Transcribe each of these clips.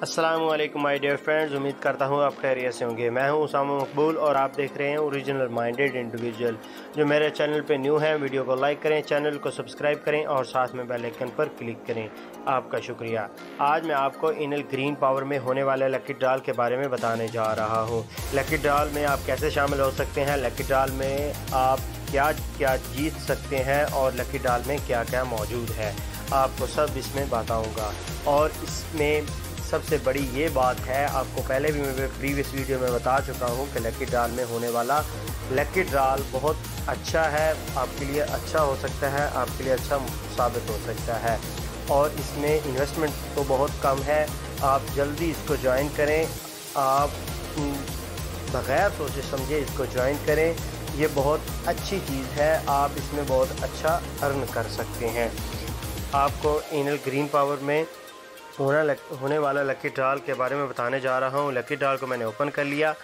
अस्सलामुअलैकुम my dear friends, उम्मीद करता हूँ आप खैरियत से होंगे। मैं हूँ उसामा मकबूल और आप देख रहे हैं ओरिजिनल माइंडेड इंडिविजुअल। जो मेरे चैनल पे न्यू हैं, वीडियो को लाइक करें, चैनल को सब्सक्राइब करें और साथ में बेल आइकन पर क्लिक करें। आपका शुक्रिया। आज मैं आपको इनल ग्रीन पावर में होने वाले लकी ड्रॉ के बारे में बताने जा रहा हूँ। लकी ड्रॉ में आप कैसे शामिल हो सकते हैं, लकी ड्रॉ में आप क्या क्या जीत सकते हैं और लकी ड्रॉ में क्या क्या मौजूद है, आपको सब इसमें बताऊँगा। और इसमें सबसे बड़ी ये बात है, आपको पहले भी मैं प्रीवियस वीडियो में बता चुका हूँ कि लकी ड्रॉ में होने वाला लकी ड्रॉ बहुत अच्छा है, आपके लिए अच्छा हो सकता है, आपके लिए अच्छा साबित हो सकता है। और इसमें इन्वेस्टमेंट तो बहुत कम है, आप जल्दी इसको ज्वाइन करें, आप बग़ैर सोचे समझे इसको ज्वाइन करें। ये बहुत अच्छी चीज़ है, आप इसमें बहुत अच्छा अर्न कर सकते हैं। आपको इनल ग्रीन पावर में होने वाला लकी ड्रॉ के बारे में बताने जा रहा हूँ। लकी ड्रॉ को मैंने ओपन कर लिया।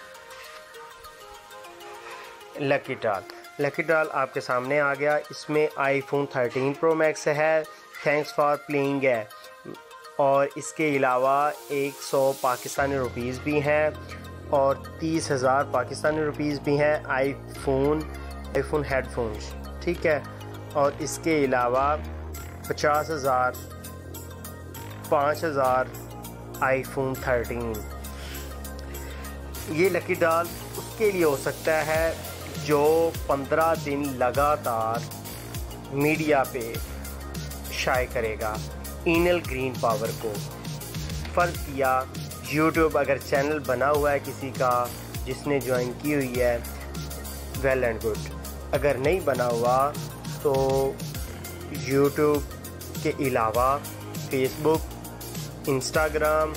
लकी ड्रॉ आपके सामने आ गया। इसमें आईफोन 13 प्रो मैक्स है, थैंक्स फॉर प्लेइंग है, और इसके अलावा 100 पाकिस्तानी रुपीज़ भी हैं और 30,000 पाकिस्तानी रुपीज़ भी हैं आईफोन हेडफोन्स, ठीक है। और इसके अलावा 50,000 5,000 आईफोन 13। ये लकी ड्रॉ उसके लिए हो सकता है जो 15 दिन लगातार मीडिया पे शाये करेगा इनल ग्रीन पावर को। फ़र्ज़ किया यूट्यूब अगर चैनल बना हुआ है किसी का जिसने ज्वाइन की हुई है, वेल एंड गुड। अगर नहीं बना हुआ तो यूट्यूब के अलावा फेसबुक, इंस्टाग्राम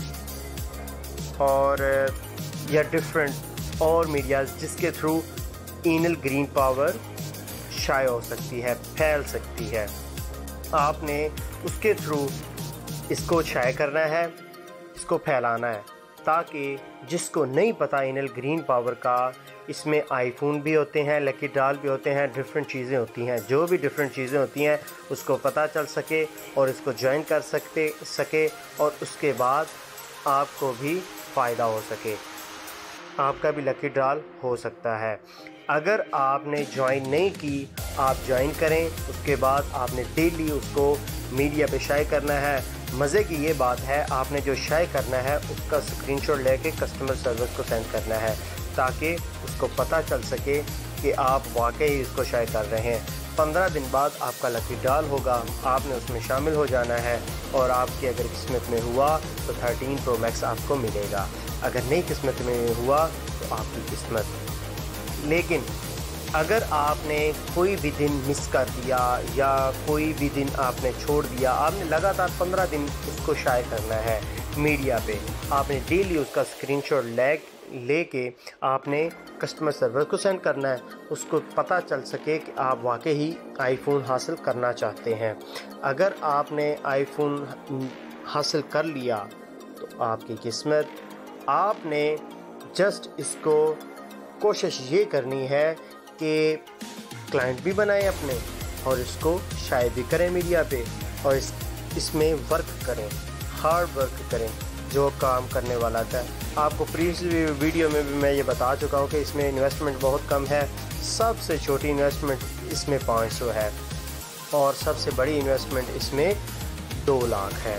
और या डिफरेंट और मीडियाज़ जिसके थ्रू इनल ग्रीन पावर शाये हो सकती है, फैल सकती है, आपने उसके थ्रू इसको शाये करना है, इसको फैलाना है, ताकि जिसको नहीं पता इनल ग्रीन पावर का, इसमें आईफोन भी होते हैं, लकी ड्रॉ भी होते हैं, डिफरेंट चीज़ें होती हैं, जो भी डिफरेंट चीज़ें होती हैं उसको पता चल सके और इसको ज्वाइन कर सके और उसके बाद आपको भी फ़ायदा हो सके, आपका भी लकी ड्रॉ हो सकता है। अगर आपने ज्वाइन नहीं की, आप ज्वाइन करें, उसके बाद आपने डेली उसको मीडिया पे शाये करना है। मज़े की ये बात है, आपने जो शाये करना है उसका स्क्रीनशॉट लेके कस्टमर सर्विस को सेंड करना है, ताकि उसको पता चल सके कि आप वाकई इसको शाये कर रहे हैं। 15 दिन बाद आपका लकी ड्रॉ होगा, आपने उसमें शामिल हो जाना है और आपकी अगर किस्मत में हुआ तो 13 प्रो मैक्स आपको मिलेगा, अगर नहीं किस्मत में हुआ तो आपकी किस्मत। लेकिन अगर आपने कोई भी दिन मिस कर दिया या कोई भी दिन आपने छोड़ दिया, आपने लगातार 15 दिन उसको शाये करना है मीडिया पे, आपने डेली उसका स्क्रीनशॉट लेके आपने कस्टमर सर्विस को सेंड करना है, उसको पता चल सके कि आप वाकई ही आईफोन हासिल करना चाहते हैं। अगर आपने आईफोन हासिल कर लिया तो आपकी किस्मत। आपने जस्ट इसको कोशिश ये करनी है कि क्लाइंट भी बनाएं अपने और इसको शाये भी करें मीडिया पे, और इसमें वर्क करें, हार्ड वर्क करें जो काम करने वाला था। आपको प्रीवियस वीडियो में भी मैं ये बता चुका हूँ कि इसमें इन्वेस्टमेंट बहुत कम है। सबसे छोटी इन्वेस्टमेंट इसमें 500 है और सबसे बड़ी इन्वेस्टमेंट इसमें 2 लाख है।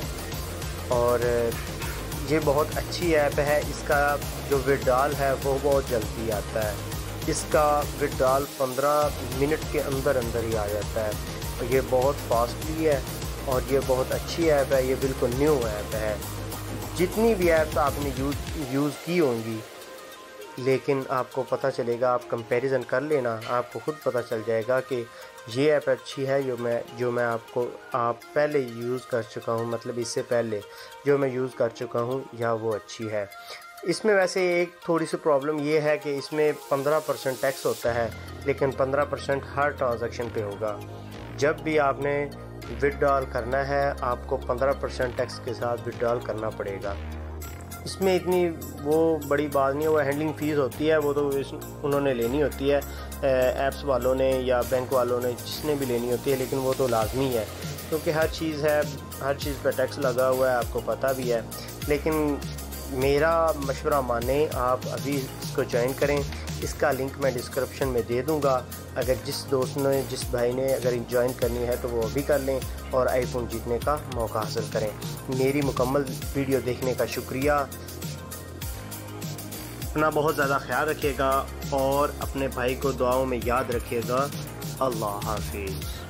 और ये बहुत अच्छी ऐप है, इसका जो विड्रॉल है वो बहुत जल्दी आता है, इसका विड्रॉल 15 मिनट के अंदर ही आ जाता है। और ये बहुत फास्टली है और ये बहुत अच्छी ऐप है, ये बिल्कुल न्यू ऐप है। जितनी भी ऐप्स आपने यूज़ की होंगी, लेकिन आपको पता चलेगा, आप कंपैरिजन कर लेना, आपको खुद पता चल जाएगा कि ये ऐप अच्छी है जो मैं आप पहले यूज़ कर चुका हूँ, मतलब इससे पहले जो मैं यूज़ कर चुका हूँ, या वो अच्छी है। इसमें वैसे एक थोड़ी सी प्रॉब्लम ये है कि इसमें 15% टैक्स होता है, लेकिन 15% हर ट्रांजैक्शन पे होगा। जब भी आपने विड्रॉल करना है आपको 15% टैक्स के साथ विड्रॉल करना पड़ेगा। इसमें इतनी वो बड़ी बात नहीं है, वो हैंडलिंग फ़ीस होती है, वो तो उन्होंने लेनी होती है, ऐप्स वालों ने या बैंक वालों ने, जिसने भी लेनी होती है, लेकिन वो तो लाजमी है क्योंकि हर चीज़ है, हर चीज़ पर टैक्स लगा हुआ है, आपको पता भी है। लेकिन मेरा मशवरा माने, आप अभी इसको ज्वाइन करें। इसका लिंक मैं डिस्क्रिप्शन में दे दूंगा। अगर जिस दोस्त ने, जिस भाई ने अगर ज्वाइन करनी है तो वो अभी कर लें और आईफोन जीतने का मौका हासिल करें। मेरी मुकम्मल वीडियो देखने का शुक्रिया। अपना बहुत ज़्यादा ख्याल रखिएगा और अपने भाई को दुआओं में याद रखिएगा। अल्लाह हाफिज़।